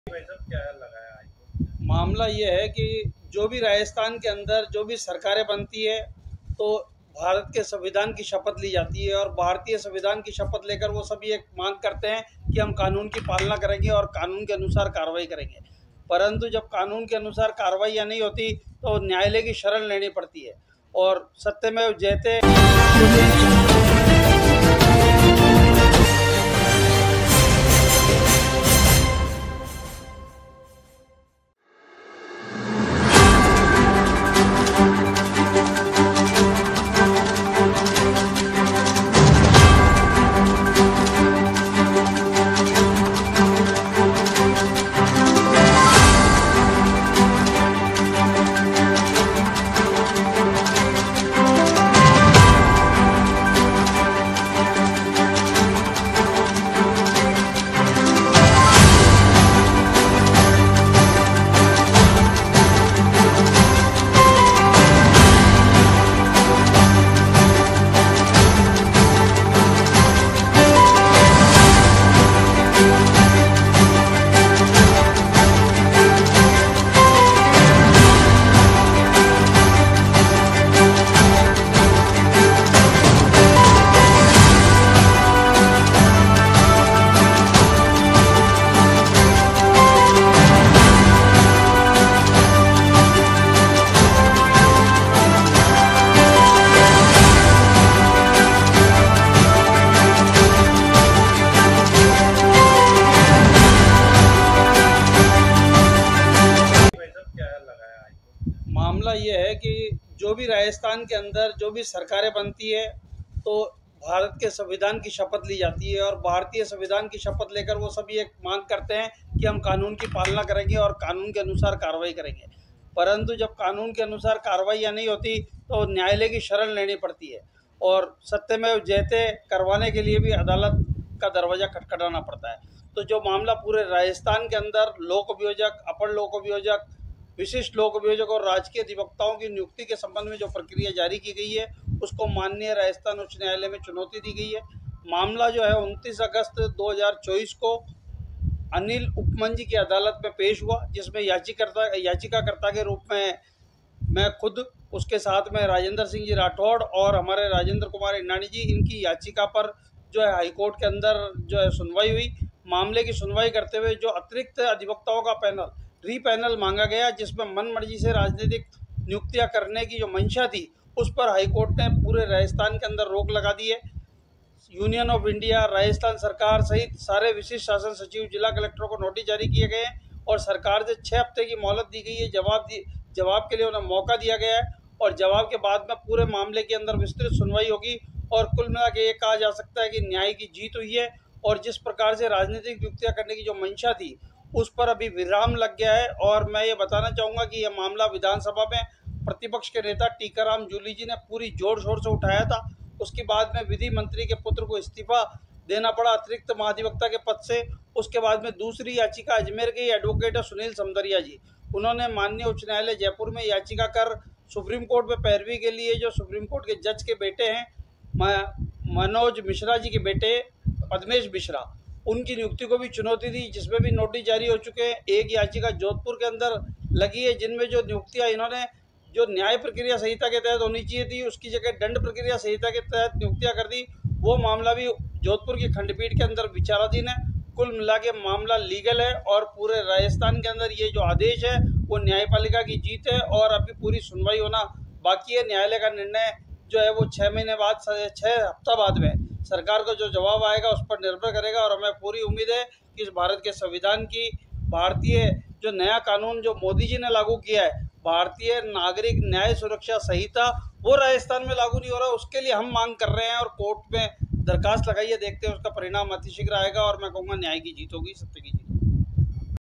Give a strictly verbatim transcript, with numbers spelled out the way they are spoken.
भाई साहब क्या लगाया हाईकोर्ट ने? मामला ये है कि जो भी राजस्थान के अंदर जो भी सरकारें बनती है तो भारत के संविधान की शपथ ली जाती है और भारतीय संविधान की शपथ लेकर वो सभी एक मांग करते हैं कि हम कानून की पालना करेंगे और कानून के अनुसार कार्रवाई करेंगे। परंतु जब कानून के अनुसार कार्रवाई नहीं होती तो न्यायालय की शरण लेनी पड़ती है और सत्यमेव जयते। भाई साहब क्या लगाया हाईकोर्ट ने? मामला ये है कि जो भी राजस्थान के अंदर जो भी सरकारें बनती है तो भारत के संविधान की शपथ ली जाती है और भारतीय संविधान की शपथ लेकर वो सभी एक मांग करते हैं कि हम कानून की पालना करेंगे और कानून के अनुसार कार्रवाई करेंगे। परंतु जब कानून के अनुसार कार्रवाई नहीं होती तो न्यायालय की शरण लेनी पड़ती है और सत्यमेव जयते करवाने के लिए भी अदालत का दरवाज़ा खटखटाना पड़ता है। तो जो मामला पूरे राजस्थान के अंदर लोक अभियोजक, अपर लोक अभियोजक, विशिष्ट लोक अभियोजक और राजकीय अधिवक्ताओं की नियुक्ति के संबंध में जो प्रक्रिया जारी की गई है उसको माननीय राजस्थान उच्च न्यायालय में चुनौती दी गई है। मामला जो है उनतीस अगस्त दो हज़ार चौबीस को अनिल उपमंजी की अदालत में पेश हुआ, जिसमें याचिकाकर्ता याचिकाकर्ता के रूप में मैं खुद, उसके साथ में राजेंद्र सिंह जी राठौड़ और हमारे राजेंद्र कुमार इंडानी जी, इनकी याचिका पर जो है हाईकोर्ट के अंदर जो है सुनवाई हुई। मामले की सुनवाई करते हुए जो अतिरिक्त अधिवक्ताओं का पैनल री पैनल मांगा गया, जिसमें मन मर्जी से राजनीतिक नियुक्तियां करने की जो मंशा थी उस पर हाईकोर्ट ने पूरे राजस्थान के अंदर रोक लगा दी है। यूनियन ऑफ इंडिया, राजस्थान सरकार सहित सारे विशिष्ट शासन सचिव, जिला कलेक्टरों को नोटिस जारी किए गए हैं और सरकार से छः हफ्ते की मोहलत दी गई है। जवाब दी जवाब के लिए उन्हें मौका दिया गया है और जवाब के बाद में पूरे मामले के अंदर विस्तृत सुनवाई होगी और कुल मिला के ये कहा जा सकता है कि न्याय की जीत हुई है और जिस प्रकार से राजनीतिक नियुक्तियां करने की जो मंशा थी उस पर अभी विराम लग गया है। और मैं ये बताना चाहूँगा कि यह मामला विधानसभा में प्रतिपक्ष के नेता टीकाराम जूली जी ने पूरी जोर शोर से उठाया था। उसके बाद में विधि मंत्री के पुत्र को इस्तीफा देना पड़ा अतिरिक्त महाधिवक्ता के पद से। उसके बाद में दूसरी याचिका अजमेर के एडवोकेट सुनील समदरिया जी, उन्होंने माननीय उच्च न्यायालय जयपुर में याचिका कर सुप्रीम कोर्ट में पैरवी के लिए जो सुप्रीम कोर्ट के जज के बेटे हैं मनोज मिश्रा जी के बेटे पद्मेश मिश्रा, उनकी नियुक्ति को भी चुनौती दी, जिसमें भी नोटिस जारी हो चुके हैं। एक याचिका जोधपुर के अंदर लगी है जिनमें जो नियुक्तियां इन्होंने जो न्याय प्रक्रिया संहिता के तहत होनी चाहिए थी उसकी जगह दंड प्रक्रिया संहिता के तहत नियुक्तियां कर दी। वो मामला भी जोधपुर की खंडपीठ के अंदर विचाराधीन है। कुल मिला के मामला लीगल है और पूरे राजस्थान के अंदर ये जो आदेश है वो न्यायपालिका की जीत है और अभी पूरी सुनवाई होना बाकी है। न्यायालय का निर्णय जो है वो छः महीने बाद, छः हफ्ता बाद में सरकार को जो जवाब आएगा उस पर निर्भर करेगा और हमें पूरी उम्मीद है कि इस भारत के संविधान की, भारतीय जो नया कानून जो मोदी जी ने लागू किया है, भारतीय नागरिक न्याय सुरक्षा संहिता, वो राजस्थान में लागू नहीं हो रहा। उसके लिए हम मांग कर रहे हैं और कोर्ट में दरखास्त लगाई है। देखते हैं उसका परिणाम अतिशीघ्र आएगा और मैं कहूँगा न्याय की जीत होगी, सत्य की जीत।